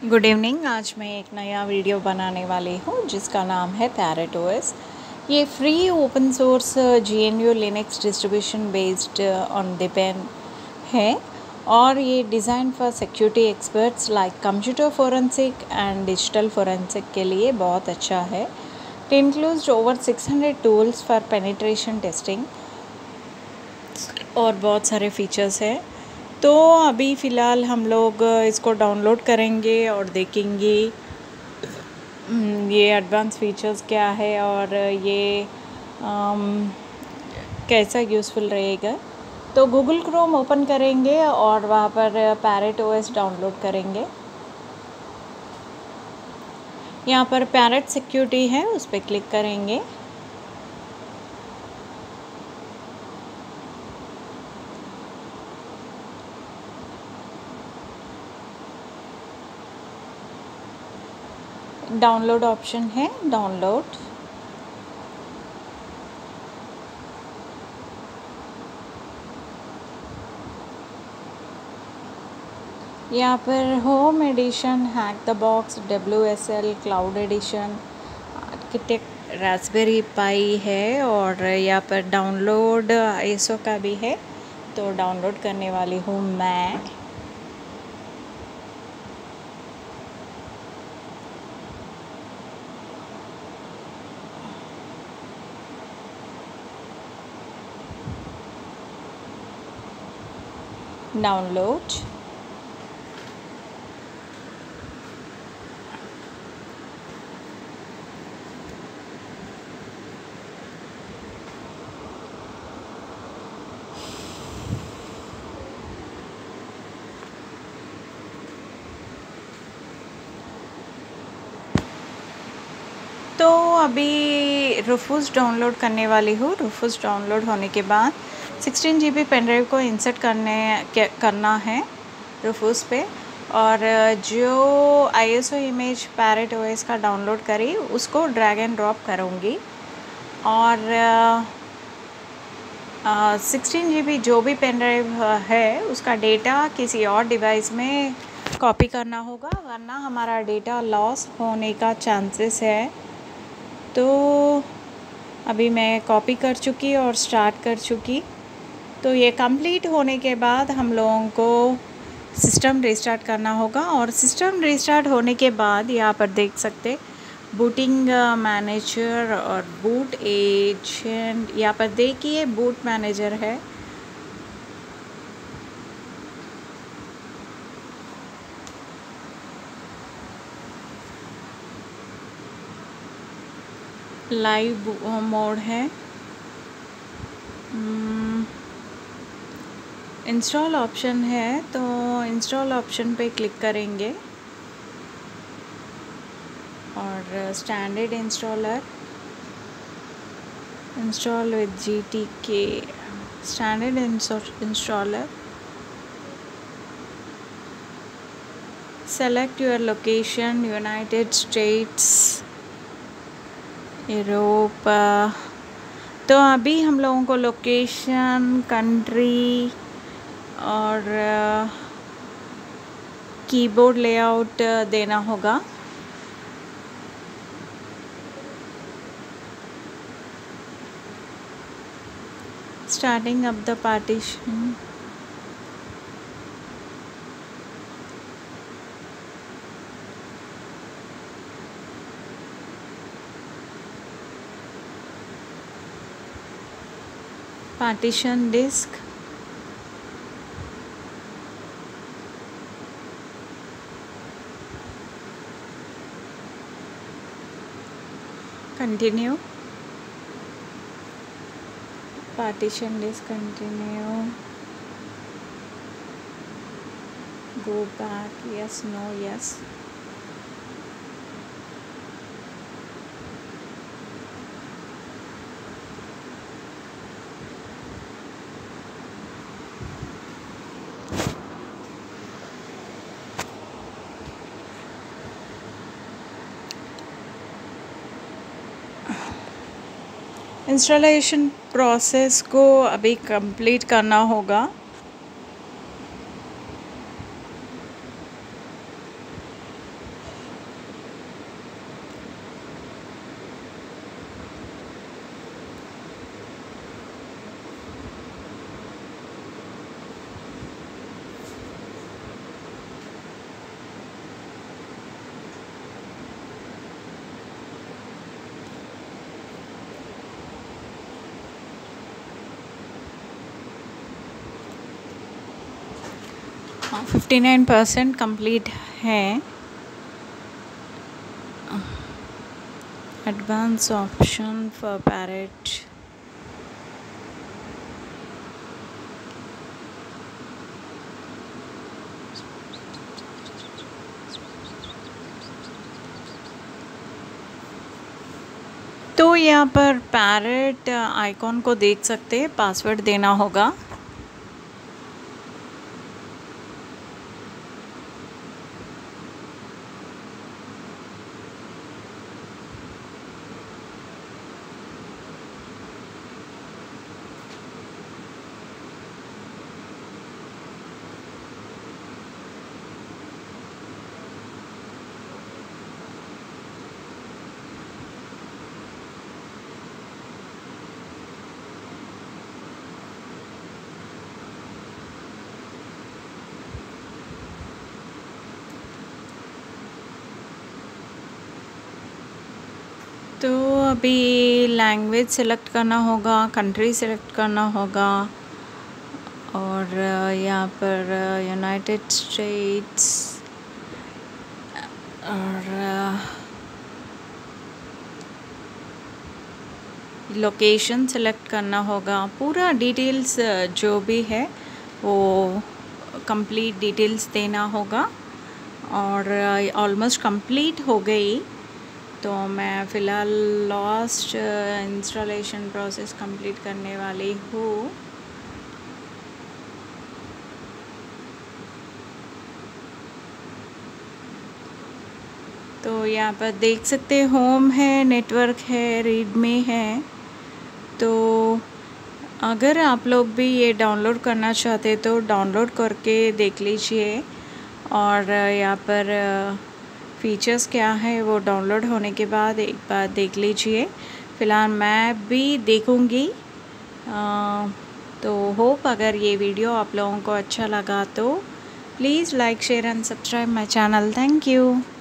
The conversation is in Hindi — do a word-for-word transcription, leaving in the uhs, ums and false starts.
Good evening. आज मैं एक नया वीडियो बनाने वाली हूँ जिसका नाम है पैरेट ओएस। ये free open source G N U Linux distribution based on depend है और ये design for security experts like computer forensic and digital forensic के लिए बहुत अच्छा है। It includes over six hundred tools for penetration testing और बहुत सारे फीचर्स हैं। तो अभी फ़िलहाल हम लोग इसको डाउनलोड करेंगे और देखेंगे ये एडवांस फीचर्स क्या है और ये आम, कैसा यूज़फुल रहेगा। तो गूगल क्रोम ओपन करेंगे और वहाँ पर पैरेट ओएस डाउनलोड करेंगे। यहाँ पर पैरेट सिक्योरिटी है, उस पर क्लिक करेंगे। डाउनलोड ऑप्शन है, डाउनलोड। यहाँ पर home edition, hack the box, W S L, cloud edition, architect raspberry pi है और यहाँ पर डाउनलोड आई एस ओ का भी है। तो डाउनलोड करने वाली हूँ मैं। डाउनलोड तो अभी रूफूस डाउनलोड करने वाली हूँ। रूफूस डाउनलोड होने के बाद sixteen G B pen drive को इंसर्ट करने करना है रूफूस पे, और जो I S O image Parrot OS का डाउनलोड करी उसको ड्रैग एंड ड्रॉप करूँगी और सिक्सटीन जी बी जो भी पेन ड्राइव है उसका डेटा किसी और डिवाइस में कॉपी करना होगा, वरना हमारा डेटा लॉस होने का चांसेस है। तो अभी मैं कॉपी कर चुकी और स्टार्ट कर चुकी। तो ये कंप्लीट होने के बाद हम लोगों को सिस्टम रीस्टार्ट करना होगा और सिस्टम रीस्टार्ट होने के बाद यहाँ पर देख सकते बूटिंग मैनेजर और बूट एजेंट। यहाँ पर देखिए बूट मैनेजर है। लाइव मोड है। इंस्टॉल ऑप्शन है, तो इंस्टॉल ऑप्शन पे क्लिक करेंगे और standard installer, install with G T K, standard installer. Select your location, United States, Europe. तो अभी हम लोगों को लोकेशन, कंट्री और कीबोर्ड लेआउट देना होगा। Starting up the partition, partition disk, continue, partition disk, continue, go back, yes, no, yes. Installation process को अभी कंप्लीट करना होगा। फिफ्टी नाइन परसेंट कंप्लीट है। Advance option for Parrot. तो यहाँ पर पैरेट आइकॉन को देख सकते हैं, पासवर्ड देना होगा। तो अभी लैंग्वेज सेलेक्ट करना होगा, कंट्री सेलेक्ट करना होगा, और यहाँ पर यूनाइटेड स्टेट्स और लोकेशन सेलेक्ट करना होगा। पूरा डिटेल्स जो भी है वो कंप्लीट डिटेल्स देना होगा। और ऑलमोस्ट कंप्लीट हो गई, तो मैं फ़िलहाल लास्ट इंस्टॉलेशन प्रोसेस कंप्लीट करने वाली हूँ। तो यहाँ पर देख सकते हैं, होम है, नेटवर्क है, रीडमी है। तो अगर आप लोग भी ये डाउनलोड करना चाहते तो डाउनलोड करके देख लीजिए। और यहाँ पर फीचर्स क्या है वो डाउनलोड होने के बाद एक बार देख लीजिए। फ़िलहाल मैं भी देखूँगी। तो होप अगर ये वीडियो आप लोगों को अच्छा लगा तो please like share and subscribe my channel. Thank you.